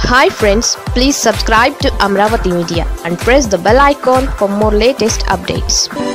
Hi friends, please subscribe to Amravati Media and press the bell icon for more latest updates.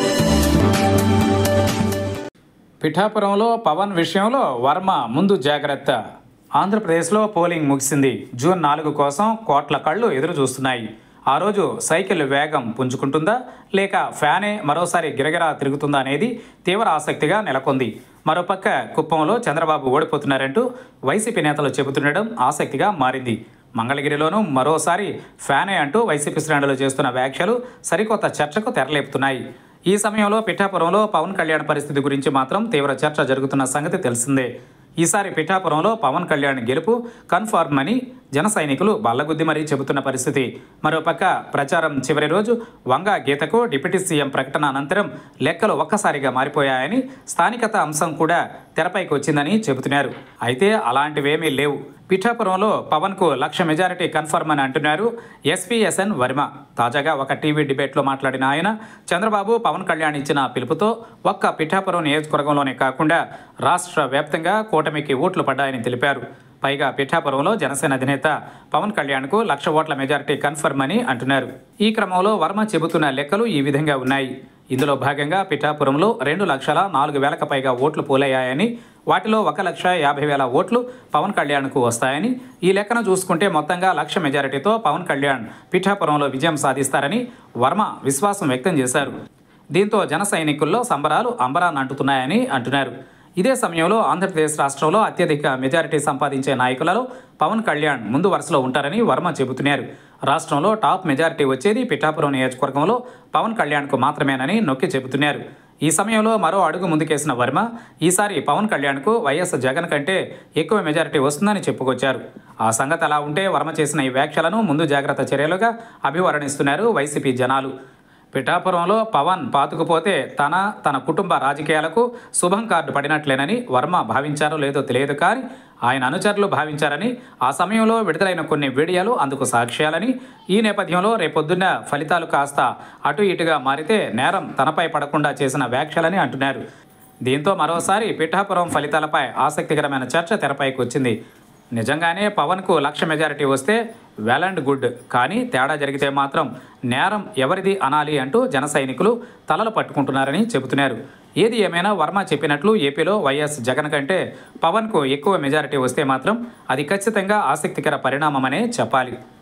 పిఠాపురంలో పవన్ విషయంలో వర్మ ముందు జాగ్రత్త. ఆంధ్రప్రదేశ్లో polling ముగిసింది. జూన్ 4 కోసం కోట్ల కళ్ళు ఎదురు చూస్తున్నాయి. ఆ రోజు సైకిల్ వేగం పుంజుకుంటుందా లేక ఫ్యానే మరోసారి గిరగిరా తిరుగుతుందా అనేది తీవ్ర ఆసక్తిగా నెలకొంది. మరోపక్క కుప్పంలో చంద్రబాబు ఓడిపోతున్నారంటూ వైసీపీ నేతలు చెబుతుండడం ఆసక్తిగా మారింది. మంగళగిరిలోనూ మరోసారి ఫ్యానే అంటూ వైసీపీ శ్రేణులు చేస్తున్న వ్యాఖ్యలు సరికొత్త చర్చకు తెరలేపుతున్నాయి. ఈ సమయంలో పిఠాపురంలో పవన్ కళ్యాణ్ పరిస్థితి గురించి మాత్రం తీవ్ర చర్చ జరుగుతున్న సంగతి తెలిసిందే. ఈసారి పిఠాపురంలో పవన్ కళ్యాణ్ గెలుపు కన్ఫర్మ్ అని జన సైనికులు బల్లగుద్ది మరీ చెబుతున్న పరిస్థితి. మరోపక్క ప్రచారం చివరి రోజు వంగ గీతకు డిప్యూటీ సీఎం ప్రకటన అనంతరం లెక్కలు ఒక్కసారిగా మారిపోయాయని, స్థానికత అంశం కూడా తెరపైకి వచ్చిందని చెబుతున్నారు. అయితే అలాంటివేమీ లేవు. పిఠాపురంలో పవన్కు 1,00,000 మెజారిటీ కన్ఫర్మ్ అని అంటున్నారు ఎస్పీఎస్ఎన్ వర్మ. తాజాగా ఒక టీవీ డిబేట్లో మాట్లాడిన ఆయన చంద్రబాబు పవన్ కళ్యాణ్ ఇచ్చిన పిలుపుతో ఒక్క పిఠాపురం నియోజకవర్గంలోనే కాకుండా రాష్ట్ర వ్యాప్తంగా కూటమికి ఓట్లు పడ్డాయని తెలిపారు. పైగా పిఠాపురంలో జనసేన అధినేత పవన్ కళ్యాణ్కు 1,00,000 ఓట్ల మెజారిటీ కన్ఫర్మ్ అని అంటున్నారు. ఈ క్రమంలో వర్మ చెబుతున్న లెక్కలు ఈ విధంగా ఉన్నాయి. ఇందులో భాగంగా పిఠాపురంలో 2,04,000కు పైగా ఓట్లు పోలయ్యాయని, వాటిలో 1,50,000 ఓట్లు పవన్ కళ్యాణ్కు వస్తాయని, ఈ లెక్కను చూసుకుంటే మొత్తంగా 1,00,000 మెజారిటీతో పవన్ కళ్యాణ్ పిఠాపురంలో విజయం సాధిస్తారని వర్మ విశ్వాసం వ్యక్తం చేశారు. దీంతో జన సైనికుల్లో సంబరాలు అంబరాన్నంటున్నాయని అంటున్నారు. ఇదే సమయంలో ఆంధ్రప్రదేశ్ రాష్ట్రంలో అత్యధిక మెజారిటీ సంపాదించే నాయకులలో పవన్ కళ్యాణ్ ముందు వరుసలో ఉంటారని వర్మ చెబుతున్నారు. రాష్ట్రంలో టాప్ మెజారిటీ వచ్చేది పిఠాపురం నియోజకవర్గంలో పవన్ కళ్యాణ్కు మాత్రమేనని నొక్కి చెబుతున్నారు. ఈ సమయంలో మరో అడుగు ముందుకేసిన వర్మ ఈసారి పవన్ కళ్యాణ్కు వైఎస్ జగన్ కంటే ఎక్కువ మెజారిటీ వస్తుందని చెప్పుకొచ్చారు. ఆ సంగతి అలా ఉంటే వర్మ చేసిన ఈ వ్యాఖ్యలను ముందు జాగ్రత్త చర్యలుగా అభివర్ణిస్తున్నారు వైసీపీ జనాలు. పిఠాపురంలో పవన్ పాతుకుపోతే తన కుటుంబ రాజకీయాలకు శుభం కార్డు పడినట్లేనని వర్మ భావించారో లేదో తెలియదు, కానీ ఆయన అనుచరులు భావించారని, ఆ సమయంలో విడుదలైన కొన్ని వీడియోలు అందుకు సాక్ష్యాలని, ఈ నేపథ్యంలో రేపొద్దున్న ఫలితాలు కాస్త అటు ఇటుగా మారితే నేరం తనపై పడకుండా చేసిన వ్యాఖ్యలని అంటున్నారు. దీంతో మరోసారి పిఠాపురం ఫలితాలపై ఆసక్తికరమైన చర్చ తెరపైకి వచ్చింది. నిజంగానే పవన్కు 1,00,000 మెజారిటీ వస్తే వెల్ అండ్ గుడ్, కానీ తేడా జరిగితే మాత్రం నేరం ఎవరిది అనాలి అంటూ జన సైనికులు తలలు పట్టుకుంటున్నారని చెబుతున్నారు. ఏది ఏమైనా వర్మ చెప్పినట్లు ఏపీలో వైఎస్ జగన్ కంటే పవన్కు ఎక్కువ మెజారిటీ వస్తే మాత్రం అది ఖచ్చితంగా ఆసక్తికర పరిణామమనే చెప్పాలి.